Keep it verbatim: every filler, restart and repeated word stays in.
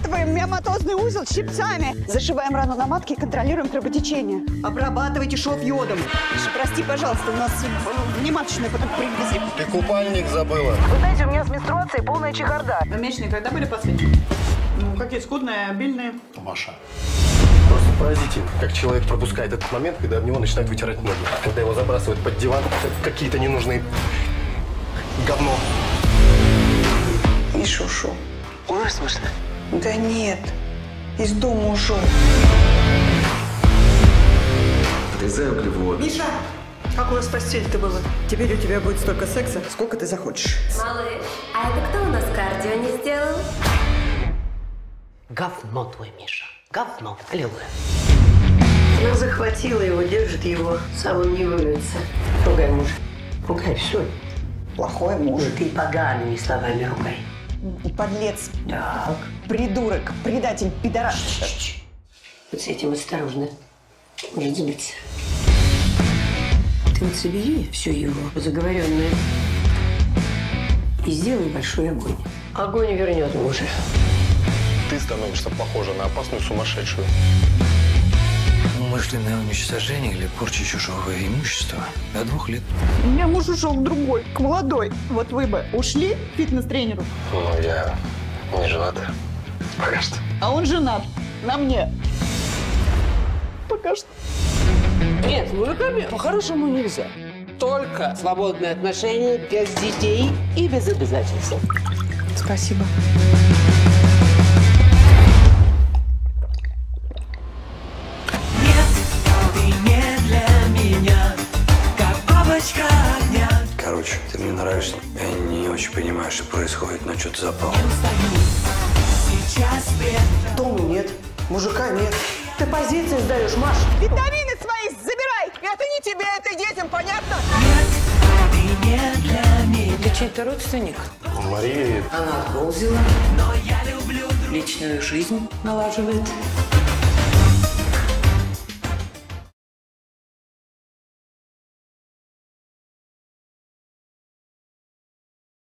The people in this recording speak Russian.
Обрабатываем миоматозный узел щипцами. Зашиваем рану на матке и контролируем кровотечение. Обрабатывайте шов йодом. Миша, прости, пожалуйста, у нас внематочную потом привезли. Ты купальник забыла. Вы знаете, у меня с менструацией полная чехарда. Вы месячные когда были последние? Ну, какие скудные, обильные. Маша. Просто поразительно, как человек пропускает этот момент, когда об него начинают вытирать ноги. Когда его забрасывают под диван, как какие-то ненужные говно. Миша ушел. Умер, в смысле? Да нет, из дома ушел. Отрезаю углеводы. Миша, как у вас в постели-то было? Теперь у тебя будет столько секса, сколько ты захочешь. Малыш, а это кто у нас кардио не сделал? Говно твой, Миша. Говно. Аллилуйя. Она захватила его, держит его, сам он не вырвется. Ругай мужа. Ругай, все. Плохой муж. Ты погаными словами ругай. Подлец. Так. Придурок, предатель, пидорас. Вот с этим осторожно. Может сбиться. Ты вот собери все его заговоренное и сделай большой огонь. Огонь вернет мужа. Ты становишься похожа на опасную сумасшедшую. Умышленное уничтожение или порча чужого имущества до двух лет. У меня муж ушел к другой, к молодой. Вот вы бы ушли к фитнес-тренеру, Ну, я не женат. Пока что. а он женат на мне. Пока что. Нет, мужиками по-хорошему нельзя. Только свободные отношения, без детей и без обязательств. Спасибо. Короче, ты мне нравишься. Я не очень понимаю, что происходит, но что-то запал. Дома нет, мужика нет. Ты позиции сдаешь, Маш. Витамины свои забирай! Это не тебе, это детям, понятно? Ты чей-то родственник? Мария. Она отгул взяла. Личную жизнь налаживает.